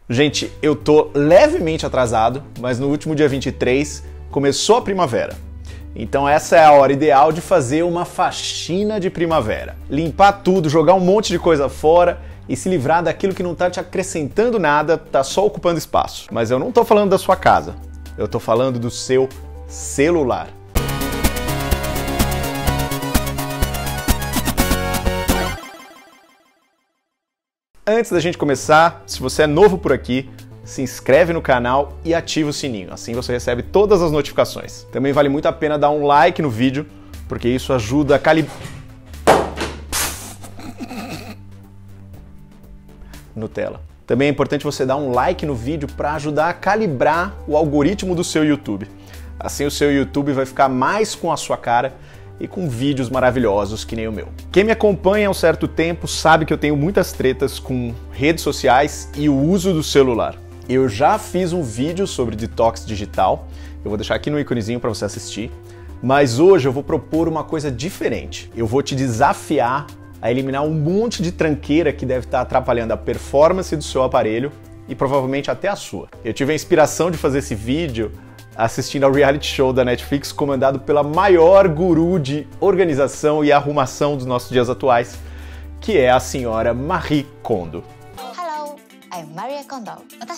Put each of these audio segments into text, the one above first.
Gente, eu tô levemente atrasado, mas no último dia 23 começou a primavera. Então essa é a hora ideal de fazer uma faxina de primavera. Limpar tudo, jogar um monte de coisa fora e se livrar daquilo que não tá te acrescentando nada, tá só ocupando espaço. Mas eu não tô falando da sua casa, eu tô falando do seu celular. Antes da gente começar, se você é novo por aqui, se inscreve no canal e ativa o sininho, assim você recebe todas as notificações. Também vale muito a pena dar um like no vídeo, porque isso ajuda a Nutella. Também é importante você dar um like no vídeo para ajudar a calibrar o algoritmo do seu YouTube. Assim o seu YouTube vai ficar mais com a sua cara e com vídeos maravilhosos que nem o meu. Quem me acompanha há um certo tempo sabe que eu tenho muitas tretas com redes sociais e o uso do celular. Eu já fiz um vídeo sobre detox digital, eu vou deixar aqui no íconezinho para você assistir, mas hoje eu vou propor uma coisa diferente. Eu vou te desafiar a eliminar um monte de tranqueira que deve estar atrapalhando a performance do seu aparelho e provavelmente até a sua. Eu tive a inspiração de fazer esse vídeo assistindo ao reality show da Netflix comandado pela maior guru de organização e arrumação dos nossos dias atuais, que é a senhora Marie Kondo. Hello, I'm Marie Kondo.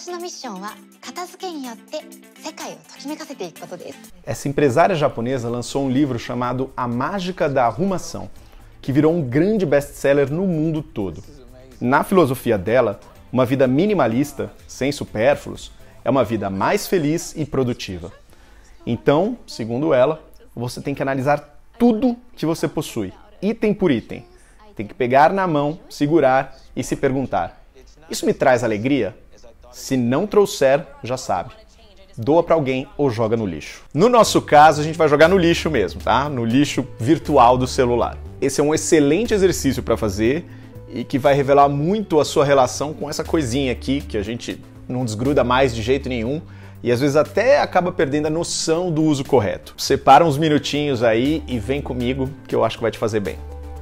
Essa empresária japonesa lançou um livro chamado A Mágica da Arrumação, que virou um grande best-seller no mundo todo. Na filosofia dela, uma vida minimalista, sem supérfluos, é uma vida mais feliz e produtiva. Então, segundo ela, você tem que analisar tudo que você possui, item por item. Tem que pegar na mão, segurar e se perguntar: isso me traz alegria? Se não trouxer, já sabe. Doa para alguém ou joga no lixo. No nosso caso, a gente vai jogar no lixo mesmo, tá? No lixo virtual do celular. Esse é um excelente exercício para fazer e que vai revelar muito a sua relação com essa coisinha aqui que a gente não desgruda mais de jeito nenhum e às vezes até acaba perdendo a noção do uso correto. Separa uns minutinhos aí e vem comigo que eu acho que vai te fazer bem.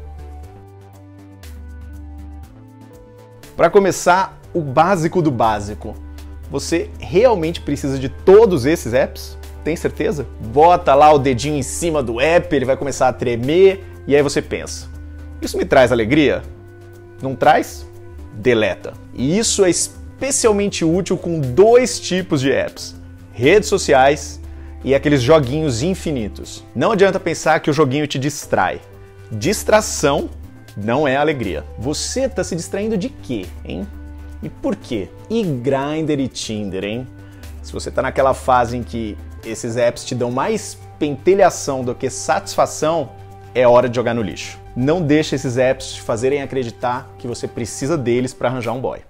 Para começar, o básico do básico. Você realmente precisa de todos esses apps? Tem certeza? Bota lá o dedinho em cima do app, ele vai começar a tremer e aí você pensa: isso me traz alegria? Não traz? Deleta. E isso é especialmente útil com dois tipos de apps: redes sociais e aqueles joguinhos infinitos. Não adianta pensar que o joguinho te distrai. Distração não é alegria. Você está se distraindo de quê, hein? E por quê? E Grindr e Tinder, hein? Se você está naquela fase em que esses apps te dão mais pentelhação do que satisfação, é hora de jogar no lixo. Não deixe esses apps te fazerem acreditar que você precisa deles para arranjar um boy.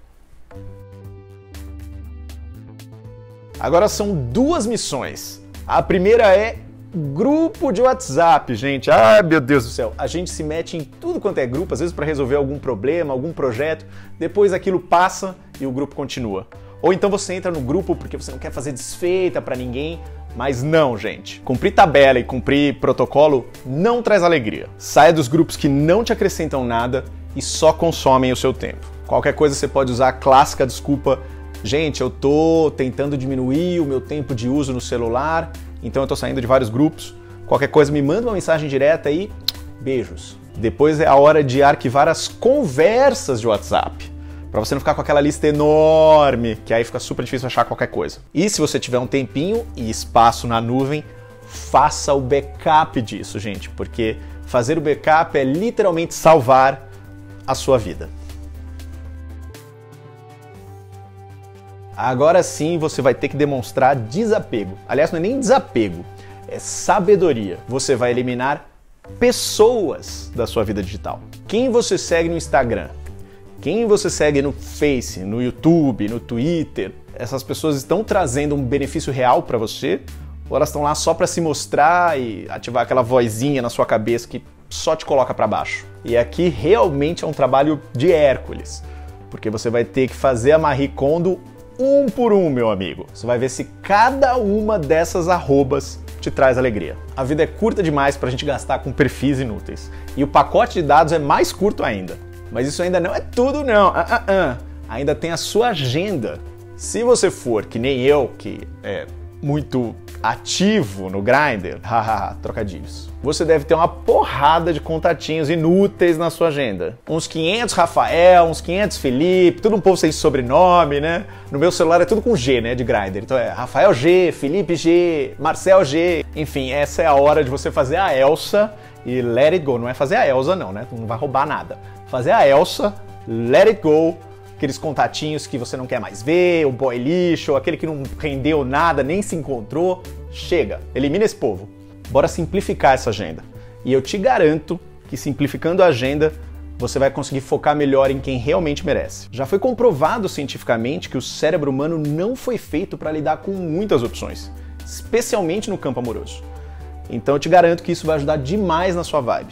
Agora são duas missões. A primeira é grupo de WhatsApp, gente. Ai, meu Deus do céu. A gente se mete em tudo quanto é grupo, às vezes para resolver algum problema, algum projeto. Depois aquilo passa e o grupo continua. Ou então você entra no grupo porque você não quer fazer desfeita para ninguém. Mas não, gente. Cumprir tabela e cumprir protocolo não traz alegria. Saia dos grupos que não te acrescentam nada e só consomem o seu tempo. Qualquer coisa você pode usar a clássica desculpa: gente, eu tô tentando diminuir o meu tempo de uso no celular, então eu tô saindo de vários grupos. Qualquer coisa me manda uma mensagem direta e beijos. Depois é a hora de arquivar as conversas de WhatsApp, para você não ficar com aquela lista enorme, que aí fica super difícil achar qualquer coisa. E se você tiver um tempinho e espaço na nuvem, faça o backup disso, gente, porque fazer o backup é literalmente salvar a sua vida. Agora sim você vai ter que demonstrar desapego. Aliás, não é nem desapego, é sabedoria. Você vai eliminar pessoas da sua vida digital. Quem você segue no Instagram? Quem você segue no Face, no YouTube, no Twitter? Essas pessoas estão trazendo um benefício real para você? Ou elas estão lá só para se mostrar e ativar aquela vozinha na sua cabeça que só te coloca para baixo? E aqui realmente é um trabalho de Hércules, porque você vai ter que fazer a Marie Kondo um por um, meu amigo. Você vai ver se cada uma dessas arrobas te traz alegria. A vida é curta demais para a gente gastar com perfis inúteis. E o pacote de dados é mais curto ainda. Mas isso ainda não é tudo, não. Ainda tem a sua agenda. Se você for que nem eu, que é muito ativo no Grindr, hahaha, trocadilhos, você deve ter uma porrada de contatinhos inúteis na sua agenda. Uns 500 Rafael, uns 500 Felipe, tudo um povo sem sobrenome, né? No meu celular é tudo com G, né, de Grindr. Então é Rafael G, Felipe G, Marcel G. Enfim, essa é a hora de você fazer a Elsa e let it go. Não é fazer a Elsa não, né? Não vai roubar nada. Fazer a Elsa, let it go. Aqueles contatinhos que você não quer mais ver, o boy lixo, aquele que não rendeu nada, nem se encontrou. Chega, elimina esse povo. Bora simplificar essa agenda. E eu te garanto que simplificando a agenda, você vai conseguir focar melhor em quem realmente merece. Já foi comprovado cientificamente que o cérebro humano não foi feito para lidar com muitas opções, especialmente no campo amoroso. Então eu te garanto que isso vai ajudar demais na sua vibe.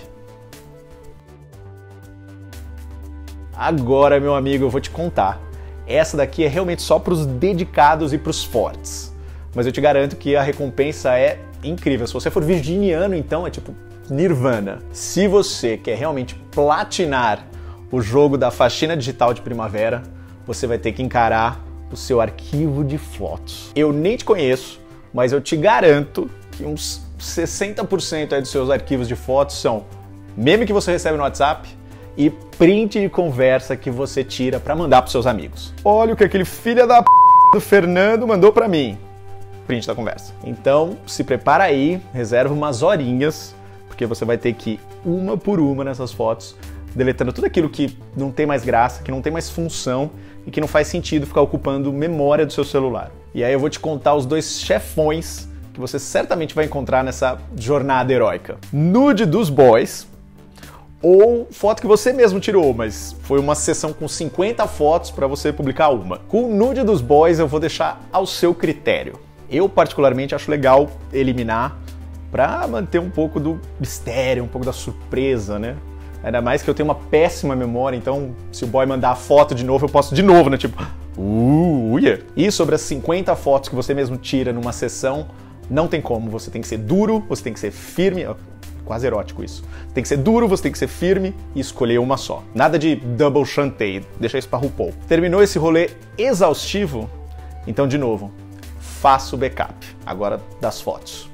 Agora, meu amigo, eu vou te contar. Essa daqui é realmente só para os dedicados e para os fortes. Mas eu te garanto que a recompensa é incrível. Se você for virginiano, então é tipo Nirvana. Se você quer realmente platinar o jogo da faxina digital de primavera, você vai ter que encarar o seu arquivo de fotos. Eu nem te conheço, mas eu te garanto que uns 60% aí dos seus arquivos de fotos são meme que você recebe no WhatsApp e print de conversa que você tira para mandar pros seus amigos. Olha o que aquele filho da p do Fernando mandou para mim. Print da conversa. Então, se prepara aí, reserva umas horinhas, porque você vai ter que ir uma por uma nessas fotos, deletando tudo aquilo que não tem mais graça, que não tem mais função e que não faz sentido ficar ocupando memória do seu celular. E aí eu vou te contar os dois chefões que você certamente vai encontrar nessa jornada heróica. Nude dos boys, ou foto que você mesmo tirou, mas foi uma sessão com 50 fotos para você publicar uma. Com o nude dos boys eu vou deixar ao seu critério. Eu particularmente acho legal eliminar para manter um pouco do mistério, um pouco da surpresa, né? Ainda mais que eu tenho uma péssima memória, então se o boy mandar a foto de novo, eu posto de novo, né? Tipo, yeah. E sobre as 50 fotos que você mesmo tira numa sessão, não tem como. Você tem que ser duro, você tem que ser firme. Quase erótico isso. Tem que ser duro, você tem que ser firme e escolher uma só. Nada de double chantei, deixa isso pra RuPaul. Terminou esse rolê exaustivo? Então, de novo, faça o backup, agora das fotos.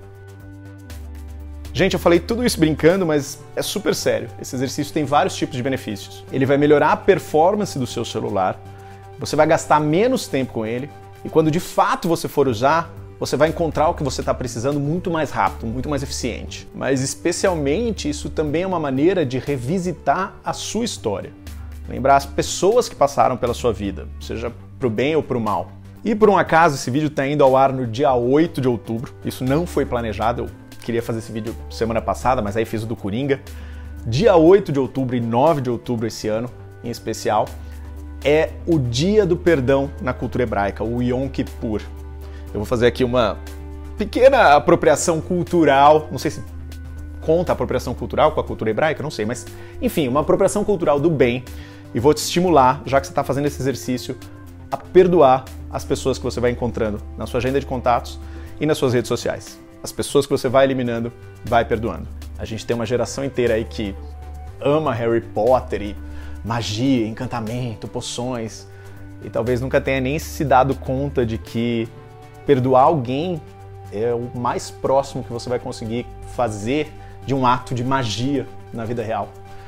Gente, eu falei tudo isso brincando, mas é super sério. Esse exercício tem vários tipos de benefícios. Ele vai melhorar a performance do seu celular, você vai gastar menos tempo com ele, e quando de fato você for usar, você vai encontrar o que você está precisando muito mais rápido, muito mais eficiente. Mas especialmente isso também é uma maneira de revisitar a sua história. Lembrar as pessoas que passaram pela sua vida, seja pro bem ou pro mal. E por um acaso esse vídeo está indo ao ar no dia 8 de outubro, isso não foi planejado, eu queria fazer esse vídeo semana passada, mas aí fiz o do Coringa. Dia 8 de outubro e 9 de outubro esse ano, em especial, é o Dia do Perdão na cultura hebraica, o Yom Kippur. Eu vou fazer aqui uma pequena apropriação cultural, não sei se conta a apropriação cultural com a cultura hebraica, não sei, mas enfim, uma apropriação cultural do bem, e vou te estimular, já que você está fazendo esse exercício, a perdoar as pessoas que você vai encontrando na sua agenda de contatos e nas suas redes sociais. As pessoas que você vai eliminando, vai perdoando. A gente tem uma geração inteira aí que ama Harry Potter e magia, encantamento, poções, e talvez nunca tenha nem se dado conta de que perdoar alguém é o mais próximo que você vai conseguir fazer de um ato de magia na vida real.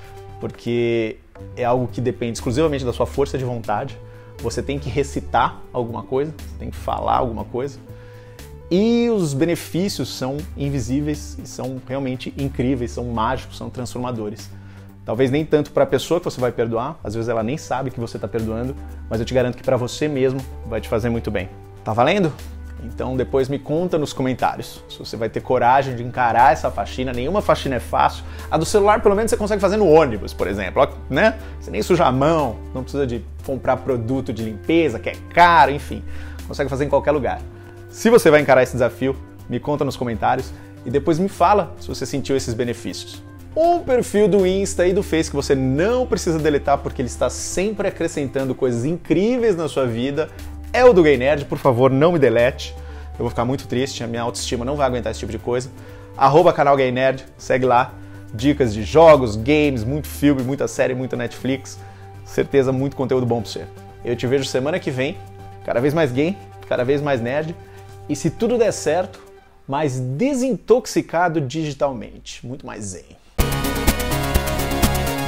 Porque é algo que depende exclusivamente da sua força de vontade. Você tem que recitar alguma coisa, você tem que falar alguma coisa. E os benefícios são invisíveis e são realmente incríveis, são mágicos, são transformadores. Talvez nem tanto para a pessoa que você vai perdoar, às vezes ela nem sabe que você está perdoando, mas eu te garanto que para você mesmo vai te fazer muito bem. Tá valendo? Então depois me conta nos comentários se você vai ter coragem de encarar essa faxina. Nenhuma faxina é fácil. A do celular pelo menos você consegue fazer no ônibus, por exemplo, né? Você nem suja a mão, não precisa de comprar produto de limpeza, que é caro, enfim. Consegue fazer em qualquer lugar. Se você vai encarar esse desafio, me conta nos comentários e depois me fala se você sentiu esses benefícios. Um perfil do Insta e do Face que você não precisa deletar porque ele está sempre acrescentando coisas incríveis na sua vida é o do Gay Nerd. Por favor, não me delete. Eu vou ficar muito triste, a minha autoestima não vai aguentar esse tipo de coisa. @canal Gay Nerd, segue lá. Dicas de jogos, games, muito filme, muita série, muita Netflix. Certeza, muito conteúdo bom pra você. Eu te vejo semana que vem cada vez mais gay, cada vez mais nerd e, se tudo der certo, mais desintoxicado digitalmente, muito mais zen.